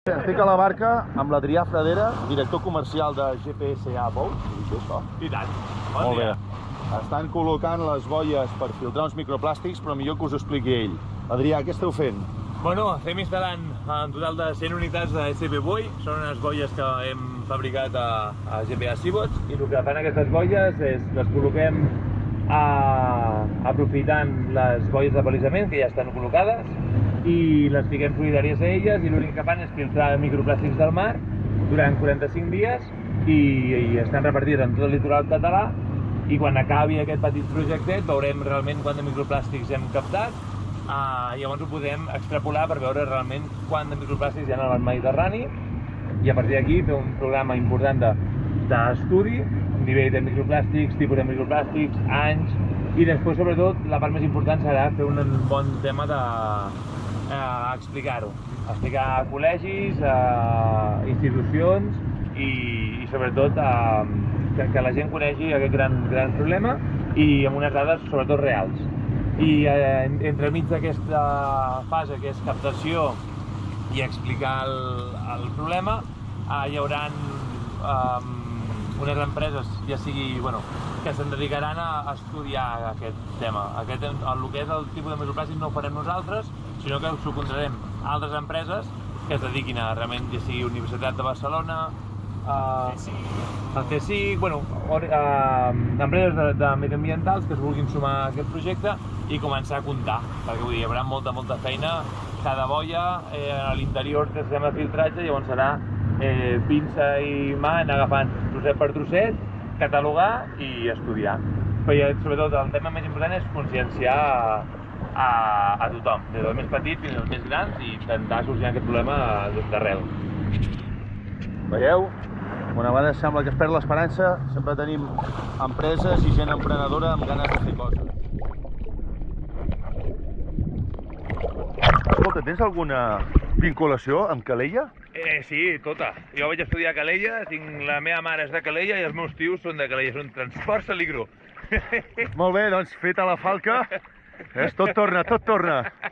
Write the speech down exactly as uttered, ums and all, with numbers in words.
Estic a la barca amb l'Adrià Fradera, director comercial de G P A Seabots. I tant. Molt bé. Estan col·locant les boies per filtrar uns microplàstics, però millor que us ho expliqui ell. Adrià, què esteu fent? Bueno, estem instal·lant un total de cent unitats de S P Buoy. Són unes boies que hem fabricat a, a G P A Seabots, i el que fan aquestes boies és les col·loquem a, aprofitant les boies de balisament que ja estan col·locades, i les fiquem solidàries a elles, i l'únic que fan és filtrar microplàstics del mar durant quaranta-cinc dies, i, i estan repartides en tot el litoral català, i quan acabi aquest petit projectet veurem realment quant de microplàstics hem captat. Uh, llavors ho podem extrapolar per veure realment quant de microplàstics hi ha al Mediterrani, i a partir d'aquí fer un programa important d'estudi, nivell de microplàstics, tipus de microplàstics, anys, i després, sobretot, la part més important serà fer un bon tema de uh, explicar-ho, explicar a col·legis, a institucions, i, i sobretot uh, que, que la gent conegui aquest gran, gran problema, i amb unes dades sobretot reals. I eh, entremig d'aquesta fase, que és captació i explicar el, el problema, eh, hi haurà eh, unes empreses, ja sigui, bueno, que se'n dedicaran a estudiar aquest tema. Aquest, el que és el tipus de microplàstic no ho farem nosaltres, sinó que ho subcontratarem a altres empreses que es dediquin a, realment, ja sigui Universitat de Barcelona, Uh, el C S I C, bueno, uh, empreses de, de mediambientals que es vulguin sumar a aquest projecte i començar a comptar, perquè vull dir, hi haurà molta, molta feina. Cada boia eh, a l'interior té sistema de filtratge, llavors serà eh, pinça i mà, anar agafant trosset per trosset, catalogar i estudiar. Però sobretot el tema més important és conscienciar a, a, a tothom, des dels més petits fins als més grans, i intentar solucionar aquest problema d'arrel. Veieu? Una vegada sembla que es perd l'esperança, sempre tenim empreses i gent emprenedora amb ganes de fer coses. Escolta, tens alguna vinculació amb Calella? Eh, sí, tota. Jo vaig estudiar a Calella, tinc, la meva mare és de Calella i els meus tios són de Calella, són transports a l'Igro. Molt bé, doncs feta la falca, tot torna, tot torna.